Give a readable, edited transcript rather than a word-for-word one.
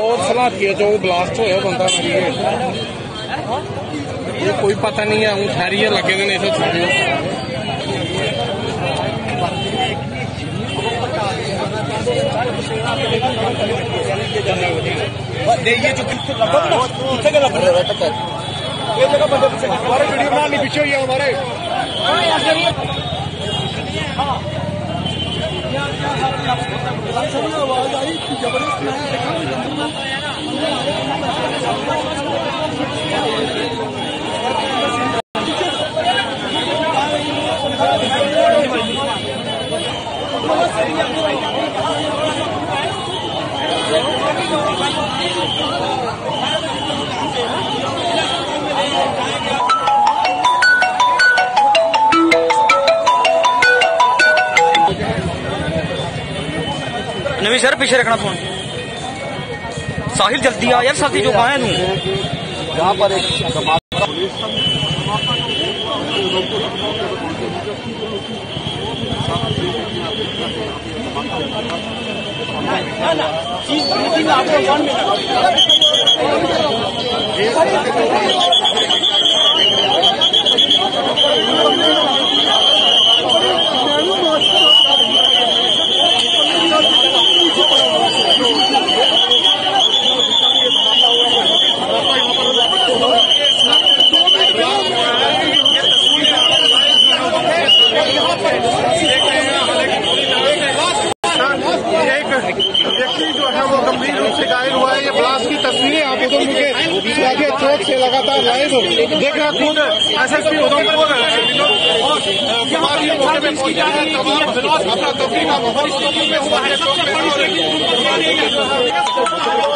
और सलाखी जो ब्लास्ट होया बंदा ये कोई पता नहीं है। हूँ ठहरिए लगे ने इसे छाड़ियो ये जो ये जगह बंदे पीछे हमारे वीडियो बनाने पीछे हुई है हमारे आवाज आई जबरदस्त नवी सर पीछे रखना फोन। साहिल जल्दी आ यार, साथी जो कहाँ है तू? यहाँ पर एक व्यक्ति जो है वो गंभीर रूप से घायल हुआ है। ये ब्लास्ट की तस्वीरें आप उधमपुर के चौक से लगातार लाइव देख रहे खुद SSP उधमपुर अपना तस्वीर